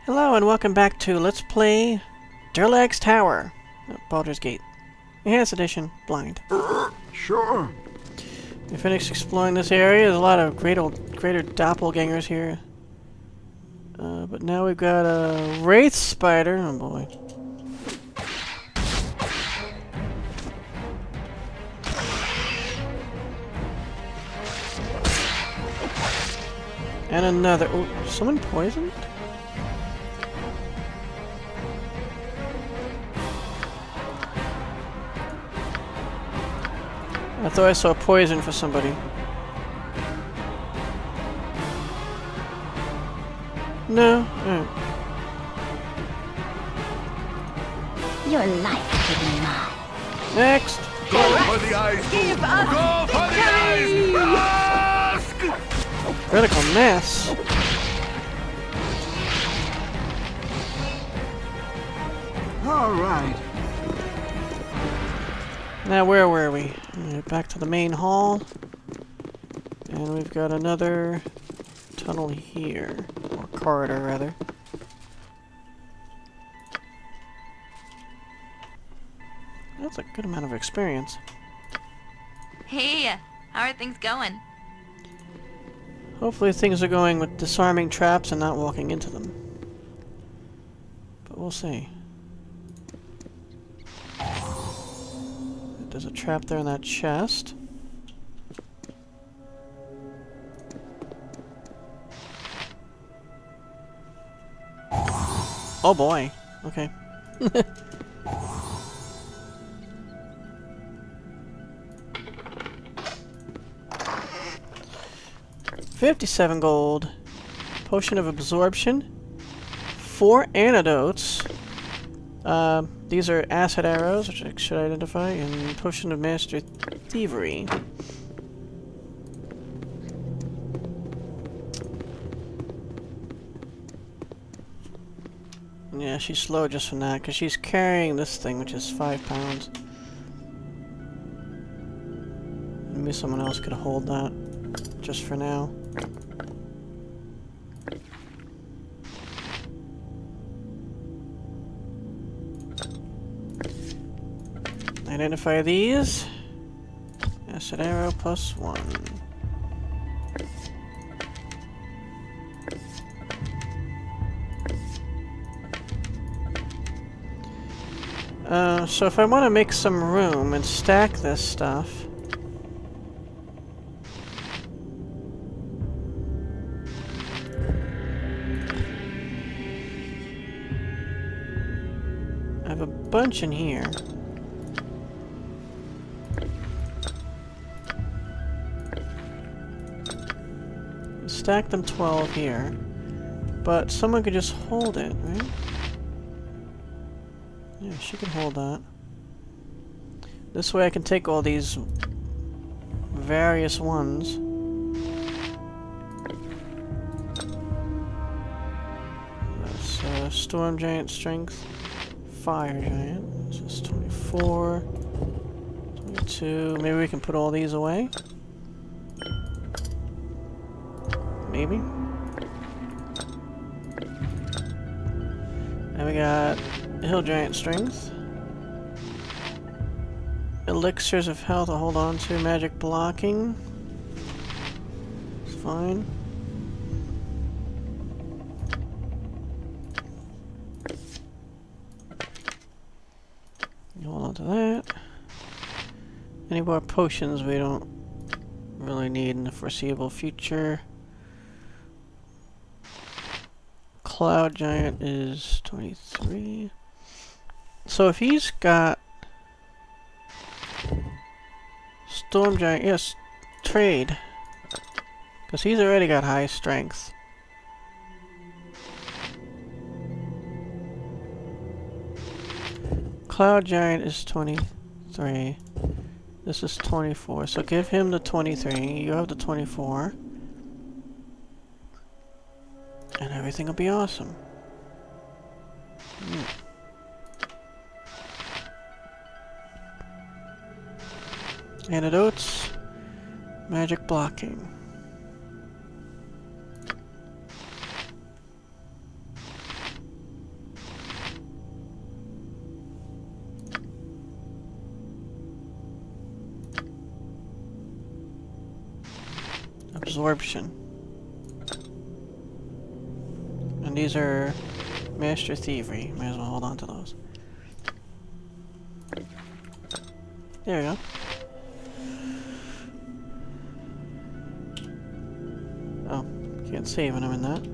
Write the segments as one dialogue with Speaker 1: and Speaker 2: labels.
Speaker 1: Hello and welcome back to Let's Play Durlag's Tower. Baldur's Gate. Enhanced Edition, Blind.
Speaker 2: Sure.
Speaker 1: We finished exploring this area. There's a lot of greater doppelgangers here. But now we've got a wraith spider. Oh boy. And another. Oh, someone poisoned? I thought I saw poison for somebody. No? Alright.
Speaker 3: Your life could be mine.
Speaker 1: Next!
Speaker 2: Go for the eyes!
Speaker 3: Give us
Speaker 2: Go for the eyes! Ask!
Speaker 1: Critical mass.
Speaker 2: All right.
Speaker 1: Now where were we? Back to the main hall. And we've got another tunnel here. Or corridor, rather. That's a good amount of experience.
Speaker 4: Hey, how are things going?
Speaker 1: Hopefully things are going with disarming traps and not walking into them. But we'll see. There's a trap there in that chest. Oh boy. Okay. $57 gold. Potion of absorption. 4 antidotes. These are acid arrows, which I should identify, and potion of master thievery. Yeah, she's slow just from that, because she's carrying this thing, which is 5 pounds. Maybe someone else could hold that, just for now. Identify these. Acid arrow +1. So if I want to make some room and stack this stuff, I have a bunch in here. Stack them 12 here, but someone could just hold it, right? Yeah, she can hold that. This way I can take all these various ones. That's Storm Giant Strength, Fire Giant. This is 24, 22. Maybe we can put all these away. Maybe. And we got Hill Giant Strength. Elixirs of Health to hold on to. Magic Blocking. It's fine. You hold on to that. Any more potions we don't really need in the foreseeable future. Cloud Giant is 23. So if he's got Storm Giant, yes, trade. Because he's already got high strength. Cloud Giant is 23. This is 24. So give him the 23. You have the 24. And everything will be awesome. Antidotes. Magic blocking. absorption. And these are master thievery. Might as well hold on to those. There we go. Oh, can't save when I'm in that.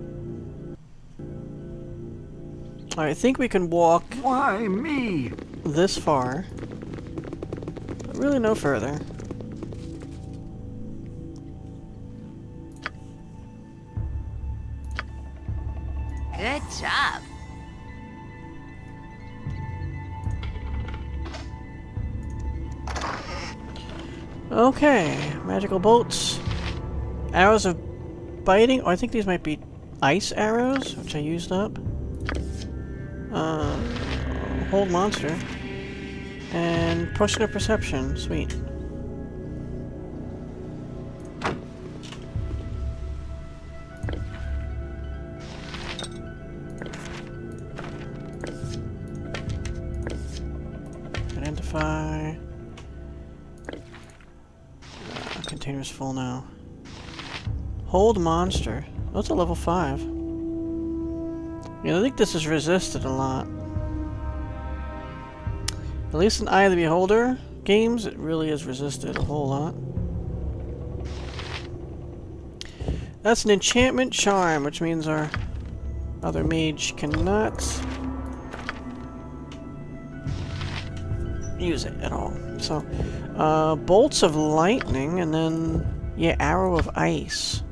Speaker 1: Alright, I think we can walk
Speaker 2: Why me?
Speaker 1: this far, but really no further.
Speaker 4: Good job.
Speaker 1: Okay, magical bolts. Arrows of biting. Oh, I think these might be ice arrows, which I used up. Hold monster. And potion of perception. Sweet. Identify. Container's full now. Hold monster. Oh, that's a level 5. Yeah, I think this is resisted a lot. At least in Eye of the Beholder games, it really is resisted a whole lot. That's an enchantment charm, which means our other mage cannot use it at all. So, bolts of lightning, and then, yeah, arrow of ice.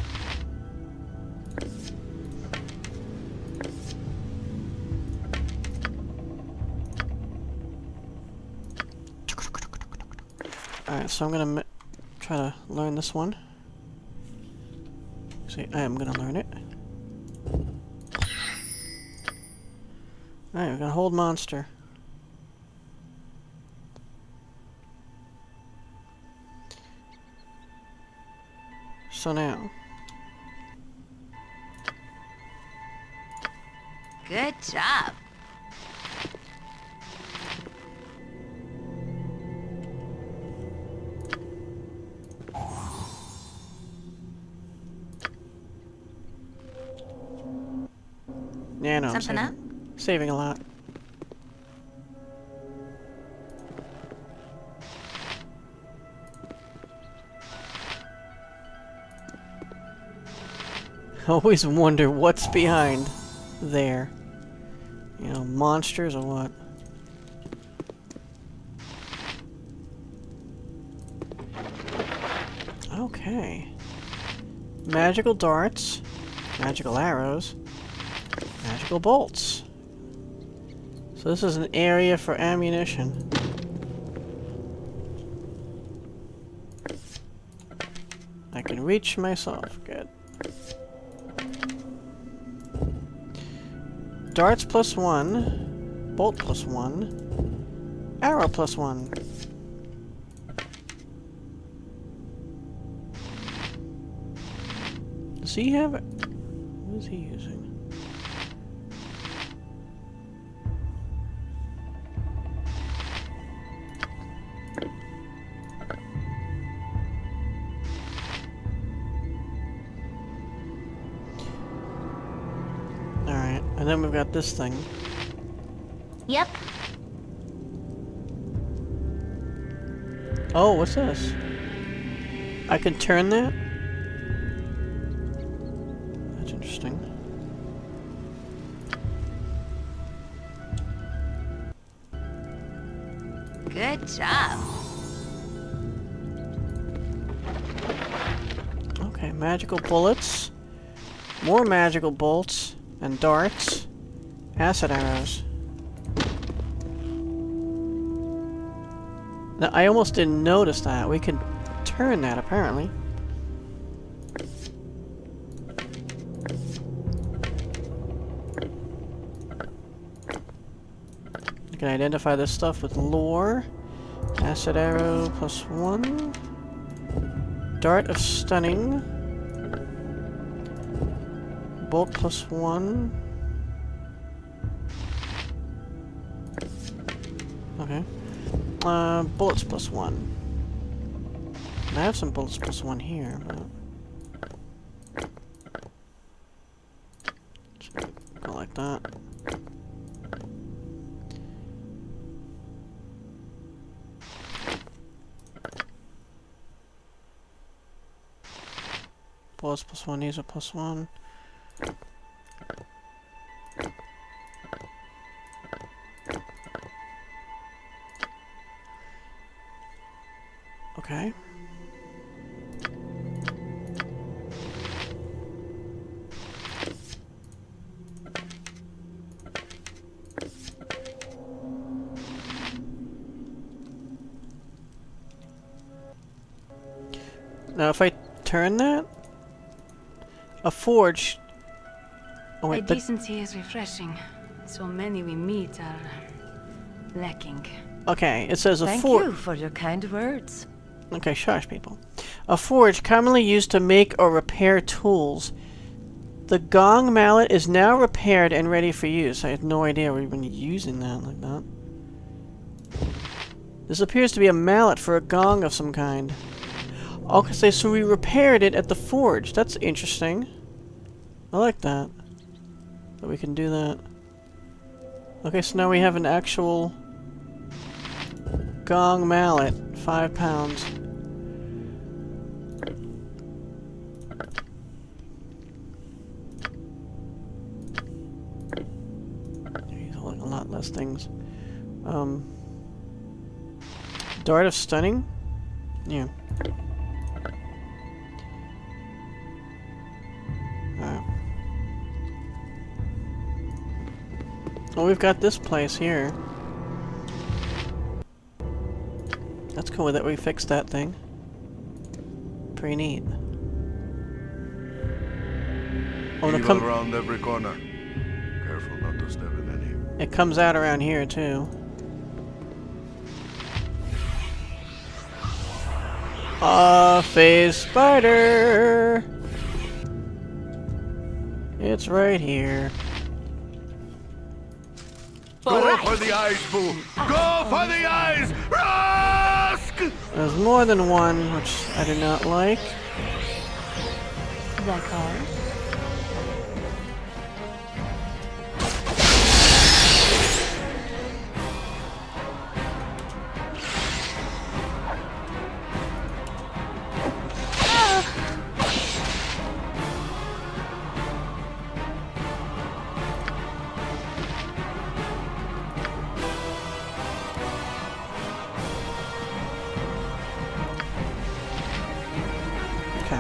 Speaker 1: Alright, so I'm gonna try to learn this one. See, I am gonna learn it. Alright, we're gonna hold monster. So now.
Speaker 4: Good job.
Speaker 1: Yeah, no,
Speaker 4: Something up?
Speaker 1: Saving a lot. Always wonder what's behind there. You know, monsters or what? Okay. Magical darts, magical arrows, magical bolts. So this is an area for ammunition. I can reach myself. Good. Darts +1, bolt +1, arrow +1. Does he have it? What is he using? Alright, and then we've got this thing.
Speaker 3: Yep.
Speaker 1: Oh, what's this? I can turn that? That's interesting.
Speaker 4: Good job.
Speaker 1: Okay, magical bullets, more magical bolts, and darts, acid arrows. Now, I almost didn't notice that. We can turn that, apparently. You can identify this stuff with lore. Acid arrow +1. Dart of stunning. Bolt +1. Okay. Bullets +1. I have some bullets +1 here, but that. Bullets +1, these are +1. Okay. Now if I turn that, a forge. Oh wait,
Speaker 5: The decency is refreshing. So many we meet are lacking.
Speaker 1: okay, it says a
Speaker 6: Thank
Speaker 1: forge.
Speaker 6: you for your kind words.
Speaker 1: Okay, shush, people. A forge commonly used to make or repair tools. The Gong mallet is now repaired and ready for use. I had no idea we've been using that like that. This appears to be a mallet for a gong of some kind. Okay, so we repaired it at the forge. That's interesting. I like that. That we can do that. Okay, so now we have an actual Gong mallet. 5 pounds. He's holding a lot less things. Dart of Stunning? Yeah. Alright. Well, we've got this place here. That's cool that we fixed that thing. Pretty neat. Oh, and
Speaker 2: Evil around every corner. Careful not to step in any.
Speaker 1: it comes out around here too. Phase spider! It's right here.
Speaker 2: Go for the eyes, Boo! Go for the eyes! Rusk!
Speaker 1: There's more than one, which I do not like.
Speaker 5: D'accord.
Speaker 1: Okay.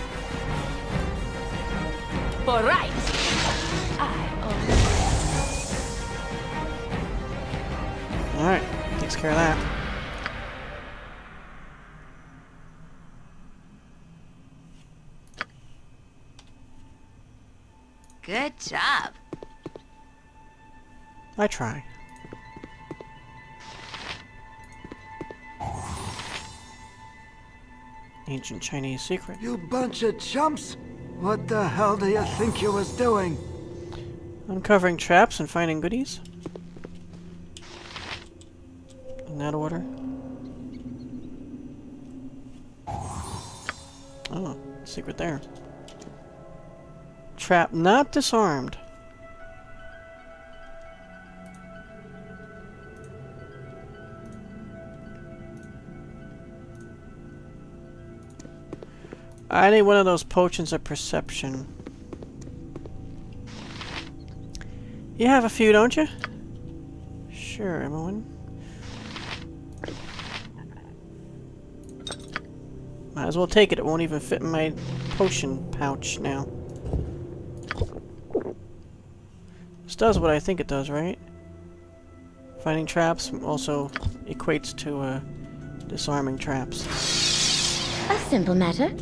Speaker 5: For right.
Speaker 1: Alright, takes care of that.
Speaker 4: Good job.
Speaker 1: I try. Ancient Chinese secret.
Speaker 2: You bunch of chumps! What the hell do you think you was doing?
Speaker 1: Uncovering traps and finding goodies. In that order. Oh, secret there. Trap not disarmed. I need one of those potions of perception. You have a few, don't you? Sure, everyone. Might as well take it. It won't even fit in my potion pouch now. This does what I think it does, right? Finding traps also equates to disarming traps.
Speaker 3: A simple matter.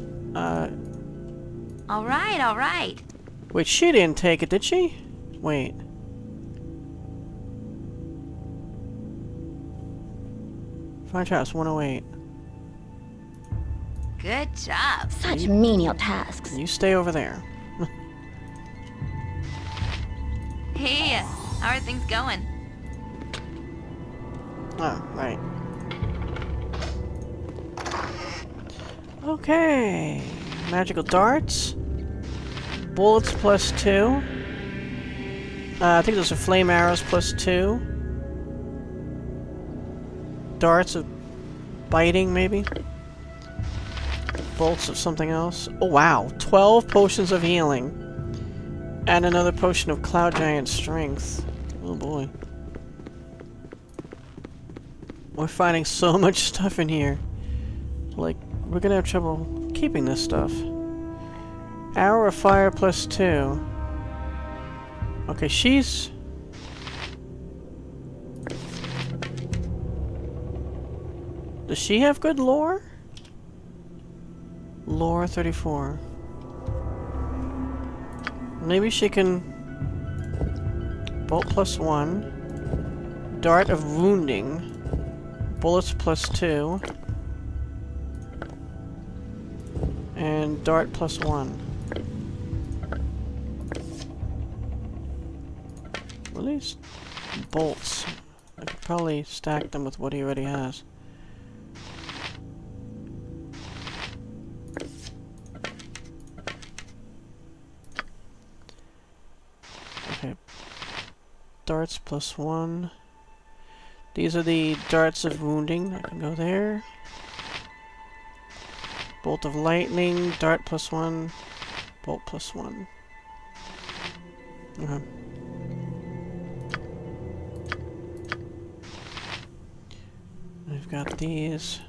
Speaker 4: All right.
Speaker 1: Wait, she didn't take it, did she? Wait. Find traps 108.
Speaker 4: Good job.
Speaker 3: Such menial tasks.
Speaker 1: You stay over there.
Speaker 4: Hey, how are things going?
Speaker 1: Oh, right. Okay. Magical darts. Bullets +2. I think those are flame arrows +2. Darts of biting, maybe? Bolts of something else. Oh wow, 12 potions of healing. And another potion of Cloud Giant strength. Oh boy. We're finding so much stuff in here. Like, we're gonna have trouble keeping this stuff. Arrow of Fire +2. Okay, she's... Does she have good lore? Lore 34. Maybe she can... Bolt +1. Dart of Wounding. Bullets +2. And Dart +1. At least bolts. I could probably stack them with what he already has. Okay. Darts +1. These are the darts of wounding. I can go there. Bolt of lightning, dart +1, bolt +1. Okay. I've got these.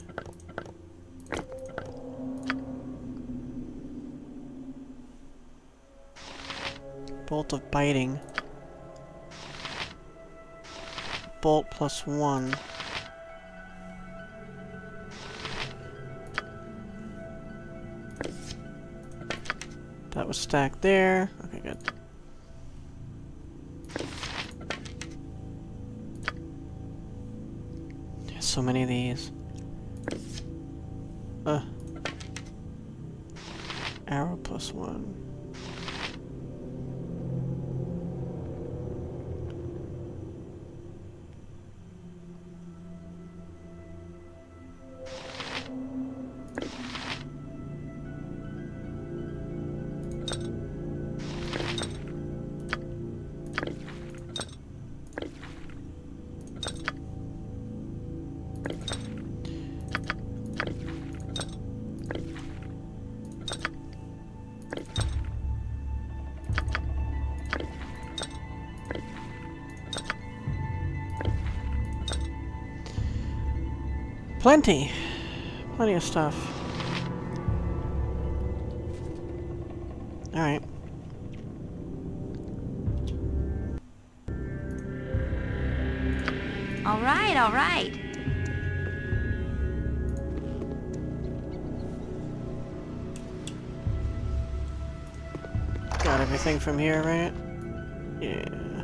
Speaker 1: Bolt of biting. Bolt +1. That was stacked there. Okay, good. There's so many of these. Arrow +1. Plenty of stuff. Alright.
Speaker 4: All right.
Speaker 1: Got everything from here, right? Yeah.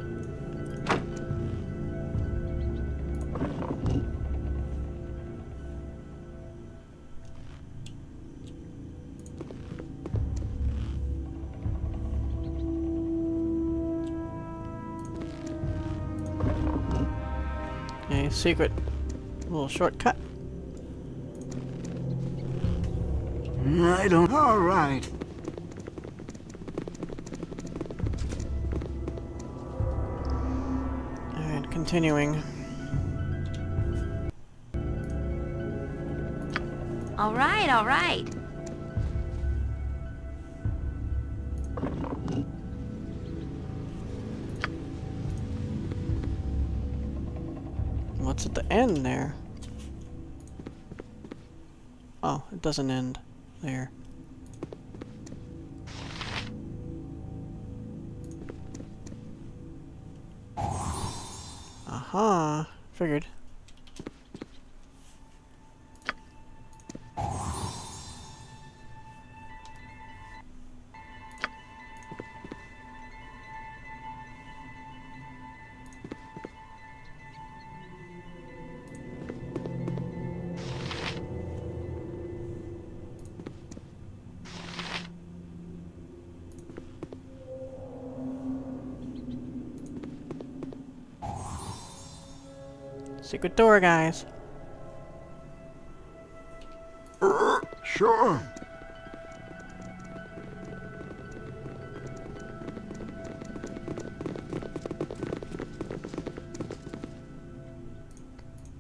Speaker 1: A secret little shortcut.
Speaker 2: I don't... All right.
Speaker 1: And continuing.
Speaker 4: All right.
Speaker 1: What's at the end there? Oh, it doesn't end there. Aha, figured. Secret door, guys.
Speaker 2: Sure.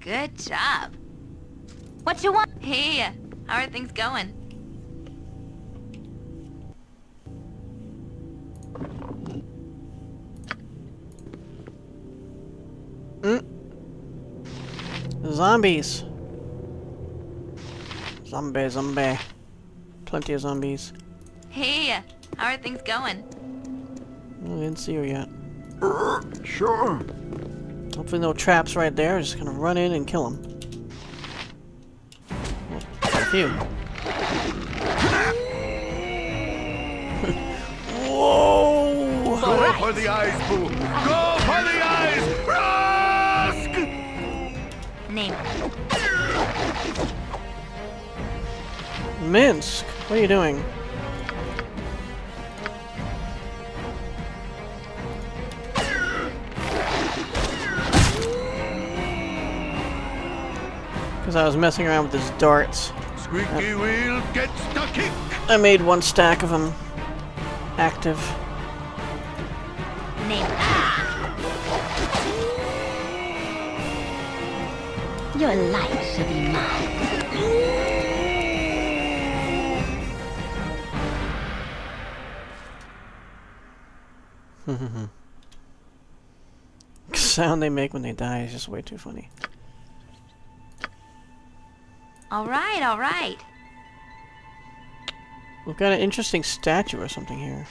Speaker 4: Good job.
Speaker 3: What you want?
Speaker 4: Hey, how are things going?
Speaker 1: Zombies. Zombie. Plenty of zombies.
Speaker 4: Hey, how are things going?
Speaker 1: I didn't see her yet.
Speaker 2: Sure.
Speaker 1: Hopefully no traps right there. Just gonna run in and kill them. Well, quite a few. Whoa!
Speaker 2: Go for the eyes, Boo! Go for the eyes! Rusk!
Speaker 4: Name it.
Speaker 1: Minsk, what are you doing? Because I was messing around with his darts.
Speaker 2: Squeaky wheel gets the kick!
Speaker 1: I made one stack of them active.
Speaker 4: Name it.
Speaker 3: Your life should be mine.
Speaker 1: Sound they make when they die is just way too funny.
Speaker 4: All right.
Speaker 1: We've got an interesting statue or something here.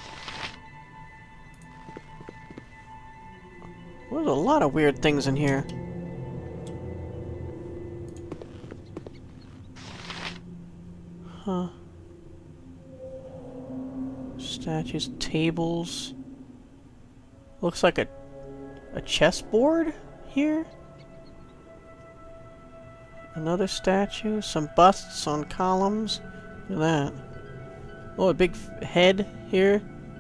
Speaker 1: There's a lot of weird things in here. Huh. Statues, tables. Looks like a chessboard here. Another statue, some busts on columns. Look at that. Oh, a big head here.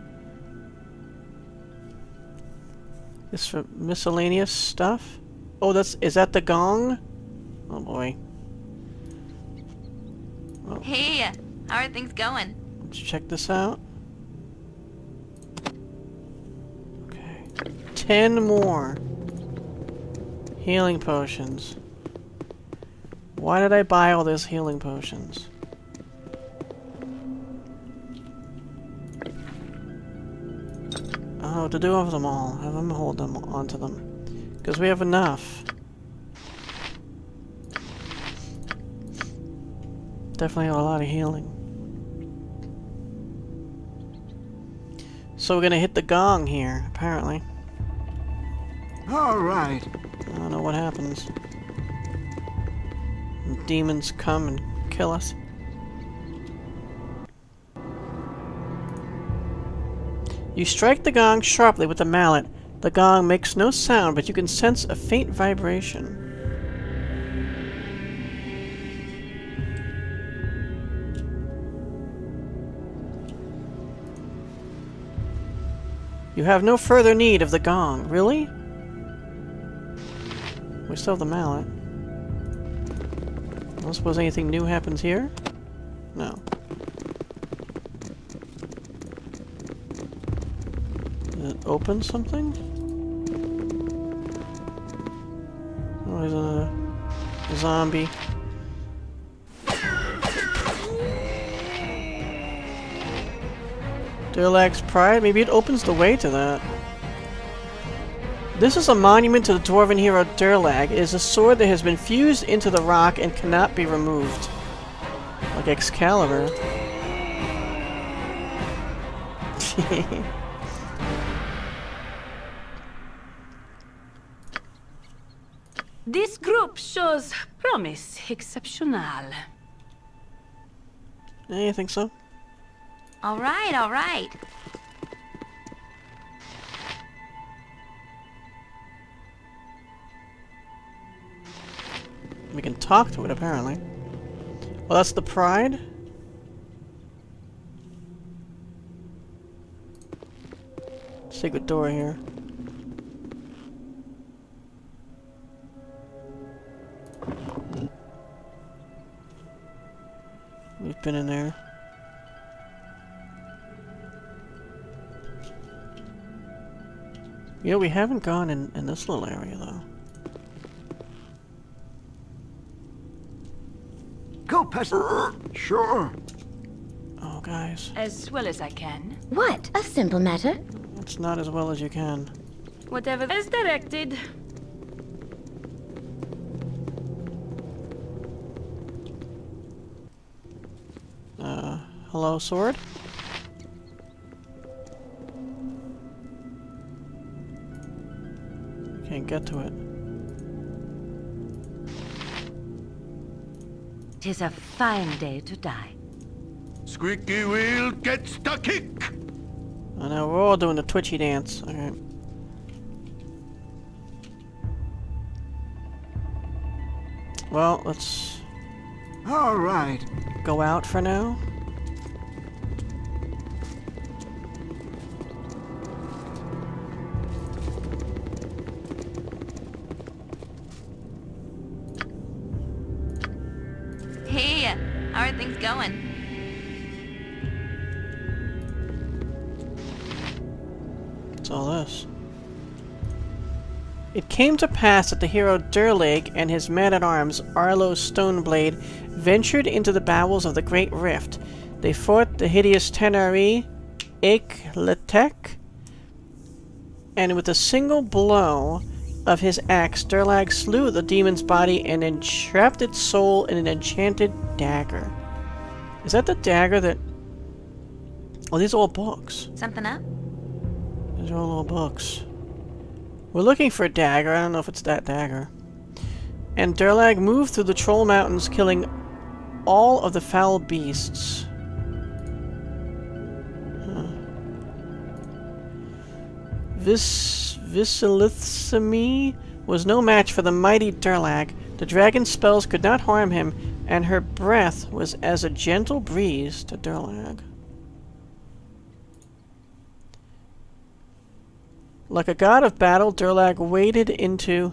Speaker 1: This for miscellaneous stuff. Oh, is that the gong? Oh boy. Oh.
Speaker 4: Hey, how are things going?
Speaker 1: Let's check this out. Okay. 10 more. Healing potions. Why did I buy all these healing potions? Oh, to do over them all. Have them hold them onto them. Because we have enough. Definitely have a lot of healing. So we're gonna hit the gong here, apparently.
Speaker 2: All right.
Speaker 1: I don't know what happens. Demons come and kill us. You strike the gong sharply with the mallet. The gong makes no sound, but you can sense a faint vibration. You have no further need of the gong. Really? We still have the mallet. I don't suppose anything new happens here? No. Does it open something? Oh, there's a zombie. Durlag's pride? Maybe it opens the way to that. This is a monument to the dwarven hero Durlag. It is a sword that has been fused into the rock and cannot be removed. Like Excalibur.
Speaker 5: This group shows promise exceptional.
Speaker 1: Yeah, you think so?
Speaker 4: All right.
Speaker 1: We can talk to it, apparently. Well, that's the pride. Secret door here. We've been in there. You know, we haven't gone in this little area, though.
Speaker 2: Sure.
Speaker 1: Oh, guys.
Speaker 5: As well as I can.
Speaker 3: What? A simple matter.
Speaker 1: It's not as well as you can.
Speaker 5: Whatever is directed.
Speaker 1: Hello, sword? Can't get to it.
Speaker 6: 'Tis a fine day to die.
Speaker 2: Squeaky wheel gets the kick.
Speaker 1: I know, we're all doing the twitchy dance. Okay. Well, let's
Speaker 2: All right.
Speaker 1: go out for now.
Speaker 4: Hey, how are things going?
Speaker 1: What's all this? It came to pass that the hero Durlag and his man-at-arms, Arlo Stoneblade, ventured into the bowels of the Great Rift. They fought the hideous Tenari, Ekletek, and with a single blow of his axe, Durlag slew the demon's body and entrapped its soul in an enchanted dagger. Is that the dagger that... Oh, these are all books.
Speaker 4: Something up?
Speaker 1: These are all little books. We're looking for a dagger. I don't know if it's that dagger. And Durlag moved through the Troll Mountains, killing all of the foul beasts. Visilithsimi was no match for the mighty Durlag. The dragon's spells could not harm him, and her breath was as a gentle breeze to Durlag. Like a god of battle, Durlag waded into...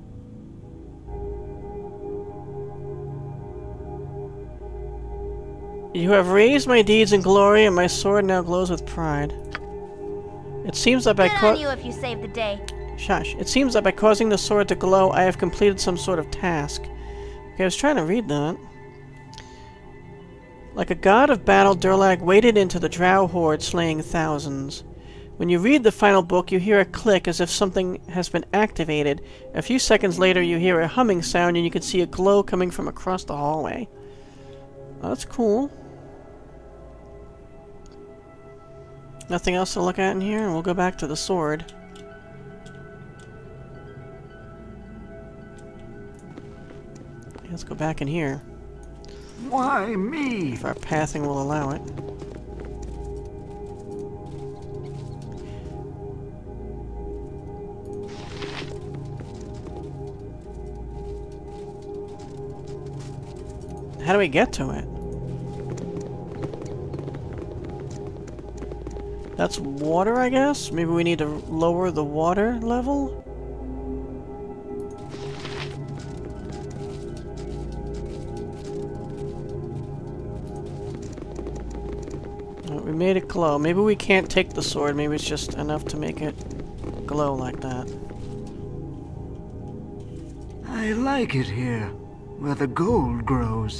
Speaker 1: You have raised my deeds in glory, and my sword now glows with pride. It seems that by
Speaker 3: Good on you if you save the day.
Speaker 1: Shush. It seems that by causing the sword to glow, I have completed some sort of task. Okay, I was trying to read that. Like a god of battle, Durlag waded into the drow horde, slaying thousands. When you read the final book, you hear a click as if something has been activated. A few seconds later, you hear a humming sound and you can see a glow coming from across the hallway. Oh, that's cool. Nothing else to look at in here, and we'll go back to the sword. Let's go back in here.
Speaker 2: Why me?
Speaker 1: If our pathing will allow it. How do we get to it? That's water, I guess? Maybe we need to lower the water level? We made it glow. Maybe we can't take the sword. Maybe it's just enough to make it glow like that.
Speaker 2: I like it here, where the gold grows.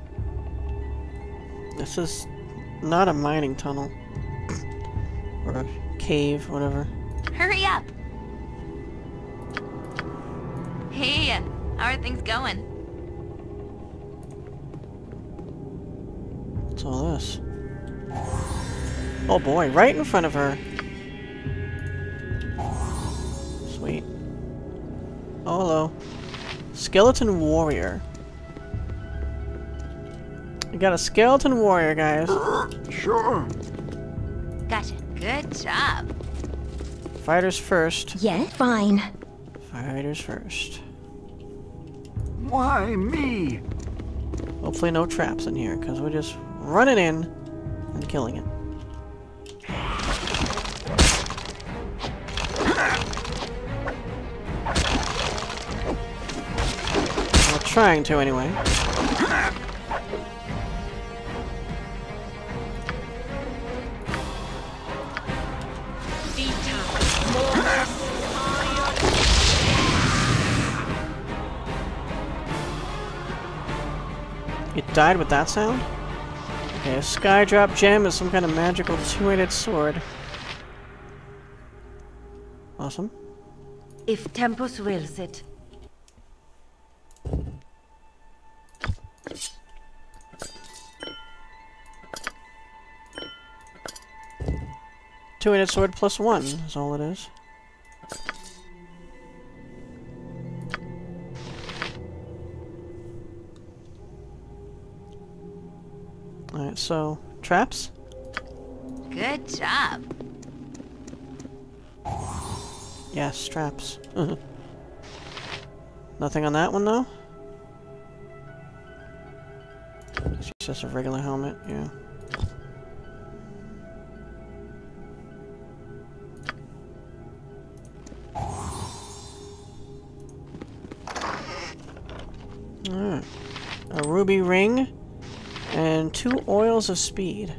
Speaker 1: This is not a mining tunnel. Or a cave, whatever.
Speaker 4: Hurry up! Hey, how are things going?
Speaker 1: What's all this? Oh boy, right in front of her. Sweet. Oh, hello. Skeleton warrior. We got a skeleton warrior, guys.
Speaker 2: Sure.
Speaker 4: Gotcha. Good job.
Speaker 1: Fighters first.
Speaker 3: Yeah, fine.
Speaker 1: Fighters first.
Speaker 2: Why me?
Speaker 1: Hopefully no traps in here, because we're just running in and killing it. Well, trying to anyway. It died with that sound? Okay, a Skydrop gem is some kind of magical two-handed sword. Awesome.
Speaker 6: If Tempus wills it.
Speaker 1: Two-handed sword +1 is all it is. Alright, so, traps?
Speaker 4: Good job.
Speaker 1: Yes, traps. Nothing on that one, though? It's just a regular helmet, yeah. Alright. A ruby ring and 2 oils of speed.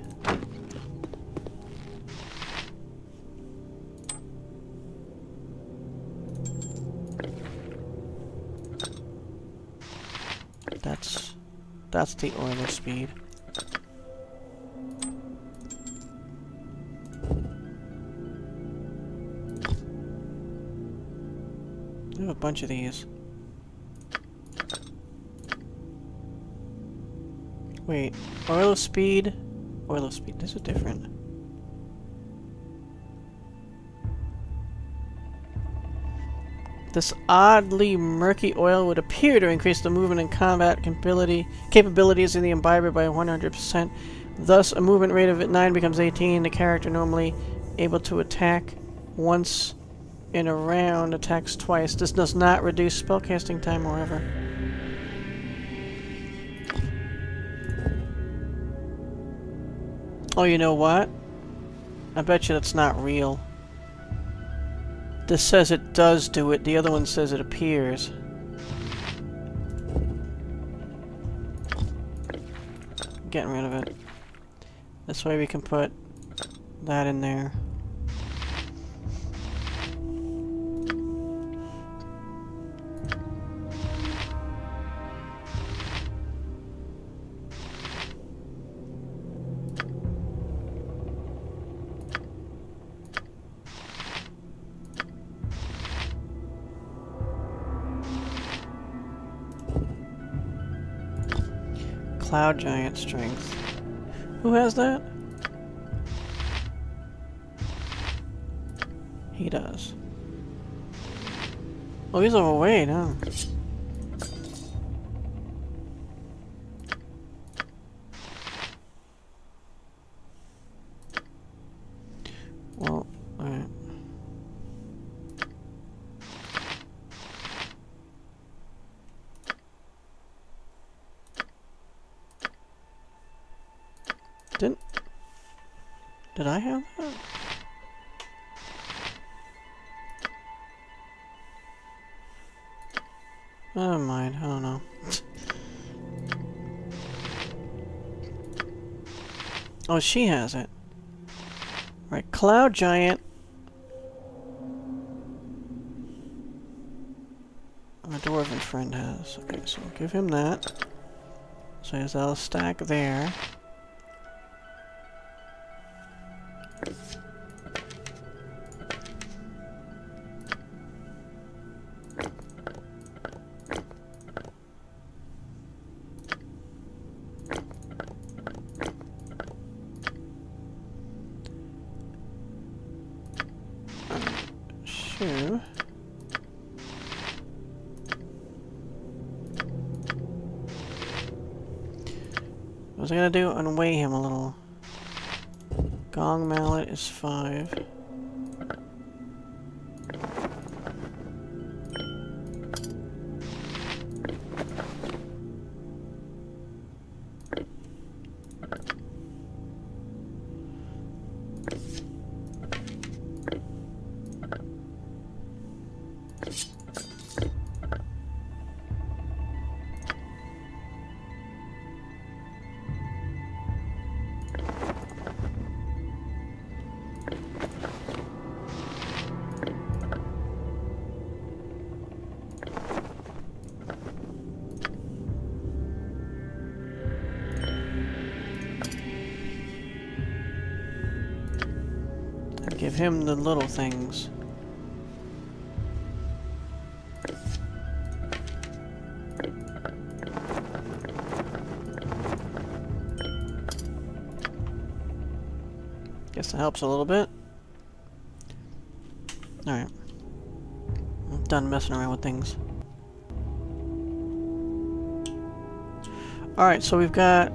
Speaker 1: That's the oil of speed. I have a bunch of these. Wait, oil of speed? Oil of speed, these are different. This oddly murky oil would appear to increase the movement and combat capabilities of the imbiber by 100%. Thus, a movement rate of 9 becomes 18. The character normally able to attack once in a round attacks twice. This does not reduce spellcasting time, however. Oh, you know what? I bet you that's not real. This says it does do it, the other one says it appears. Getting rid of it. This way we can put that in there. Cloud Giant Strength. Who has that? He does. Oh, he's overweight, huh? Well, alright. Did I have that? Never mind, I don't know. Oh, she has it. Right, Cloud Giant. My dwarven friend has. Okay, so we'll give him that. So there's a stack there. Sure. What was I gonna do? Unweigh him a little. Gong mallet is 5. give him the little things. Guess that helps a little bit. Alright. I'm done messing around with things. Alright, so we've got...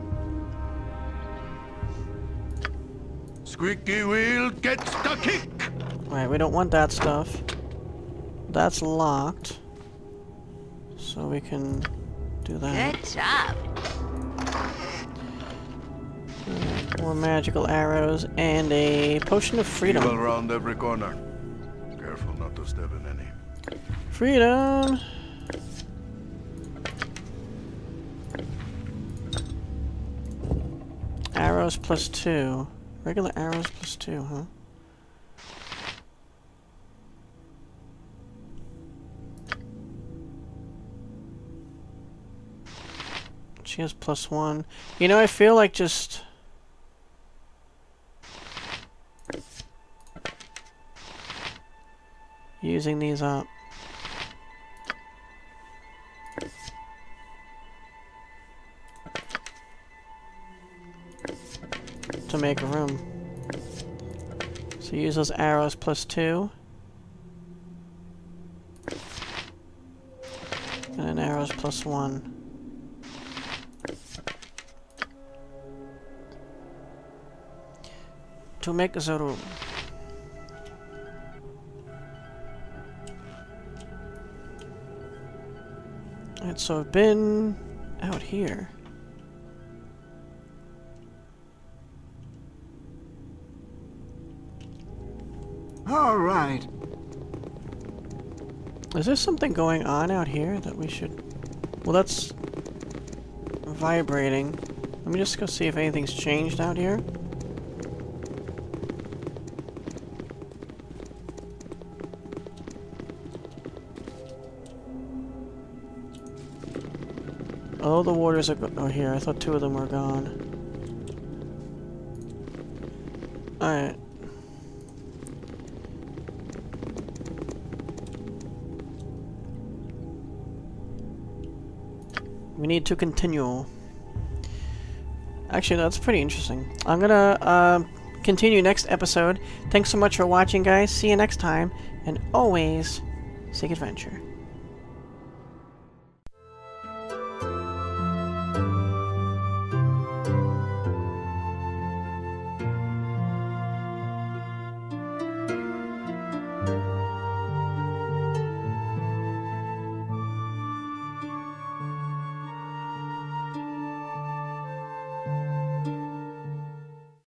Speaker 2: Squeaky wheel gets the kick!
Speaker 1: Alright, we don't want that stuff. That's locked. So we can do that.
Speaker 4: Good job.
Speaker 1: More magical arrows and a potion of freedom.
Speaker 2: Evil around every corner. Careful not to step in any.
Speaker 1: Freedom! Arrows +2. Regular arrows +2, huh? She has +1. You know, I feel like just... using these up. To make room. So use those arrows +2. And then arrows +1. To make the room. Alright, so I've been out here.
Speaker 7: All right.
Speaker 1: Is there something going on out here that we should... Well, that's... vibrating. Let me just go see if anything's changed out here. Oh, the waters are here. I thought 2 of them were gone. Alright. We need to continue. Actually, that's pretty interesting. I'm gonna continue next episode. Thanks so much for watching, guys. See you next time. And always, seek adventure.